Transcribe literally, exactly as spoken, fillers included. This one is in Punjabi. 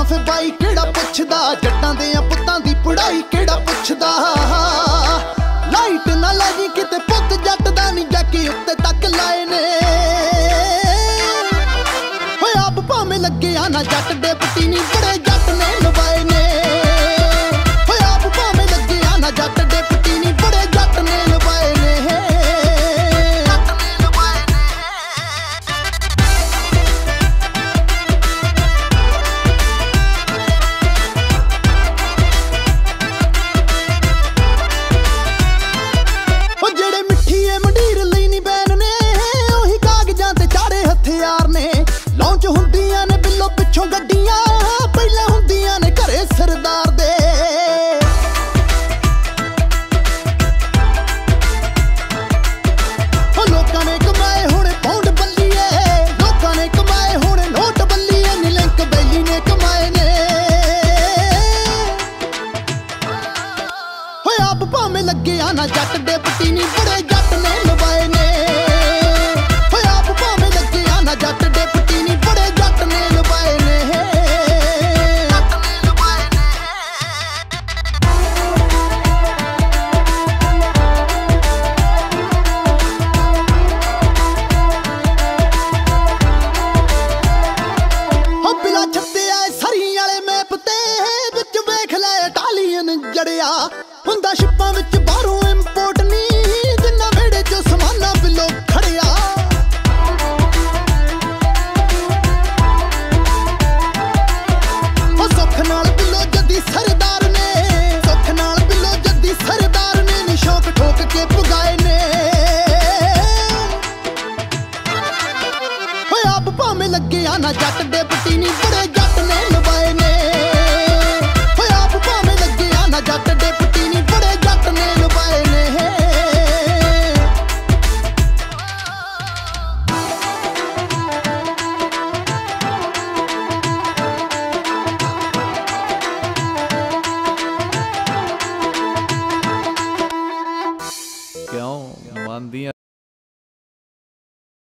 ਤਾਂ ਫੇ ਬਾਈ ਕਿਹੜਾ ਪੁੱਛਦਾ, ਜੱਟਾਂ ਦੇ ਪੁੱਤਾਂ ਦੀ ਪੜਾਈ ਕਿਹੜਾ ਪੁੱਛਦਾ। ਲਾਈਟ ਨਾ ਲਾਜੀ ਕਿਤੇ ਪੁੱਤ ਜੱਟ ਦਾ ਨਹੀਂ ਜਾਕੇ ਉੱਤੇ ਤੱਕ ਲਾਏ ਨੇ। ਹੋਏ ਆਪ ਭਾਵੇਂ ਲੱਗਿਆ ਨਾ ਜੱਟ ਡਿਪਟੀ ਨਹੀਂ ਬੜੇ ਜੱਟ ਨੇ ਲਵਾਏ ਨੇ। ਹੋਏ ਆਪ ਭਾਵੇਂ ਲੱਗਿਆ ਨਾ ਜੱਟ ਡਿਪਟੀ ਨਹੀਂ ਬੜੇ ਜੱਟ ਨੇ ਲਵਾਏ ਨੇ। ਲੌਂਚ ਹੁੰਦੀਆਂ ਨੇ ਬਿੱਲੋ ਪਿੱਛੋਂ ਗੱਡੀਆਂ, ਪਹਿਲਾਂ ਹੁੰਦੀਆਂ ਨੇ ਘਰੇ ਸਰਦਾਰ ਦੇ। ਉਹ ਲੋਕਾਂ ਨੇ ਕਮਾਏ ਹੁਣ ਪੌਂਡ ਬੱਲੀਏ, ਲੋਕਾਂ ਨੇ ਕਮਾਏ ਹੁਣ ਨੋਟ ਬੱਲੀਏ ਨੀ ਲਿੰਕ ਬੈਲੀ ਨੇ ਕਮਾਏ ਨੇ। ਹੋਏ ਆਪ ਭਾਵੇਂ ਲੱਗਿਆ ਨਾ ਜੱਟ ਡਿਪਟੀ ਨਹੀਂ ਬੜੇ ਜੱਟ ਨੇ ਲਵਾਏ ਨੇ। ਹੋਏ ਆਪ ਭਾਵੇਂ ਲੱਗਿਆ ਨਾ ਜੱਟ ਡਿਪਟੀ ਨਹੀਂ ਬੜੇ ਜੱਟ ਨੇ ਲਵਾਏ ਨੇ। ਹੋ ਬਿਲਾ ਛੱਤੇ ਆਏ ਸਰੀ ਵਾਲੇ ਮੈਪ ਤੇ ਵਿੱਚ ਵੇਖ ਲੈ ਇਟਾਲੀਅਨ ਜੜਿਆ ਹੁੰਦਾ ਸ਼ਿਪਾਂ ਵਿੱਚ ਬਾਹਰੋਂ ਇੰਪੋਰਟ ਨਹੀਂ ਜਿੰਨਾ ਵਿਹੜੇ ਚੋਂ ਸਮਾਨਾ ਬਿੱਲੋ ਖੜਿਆ। ਉਹ ਸੁੱਖ ਨਾਲ ਬਿੱਲੋ ਜੱਦੀ ਸਰਦਾਰ ਨੇ, ਸੁੱਖ ਨਾਲ ਬਿੱਲੋ ਜੱਦੀ ਸਰਦਾਰ ਨੇ ਨੀ ਸ਼ੌਕ ਠੋਕ ਕੇ ਪੁਗਾਏ ਨੇ। ਹੋਏ ਆਪ ਭਾਵੇਂ ਲੱਗਿਆ ਨਾ ਜੱਟ ਡਿਪਟੀ ਨਹੀਂ ਬੜੇ ਜੱਟ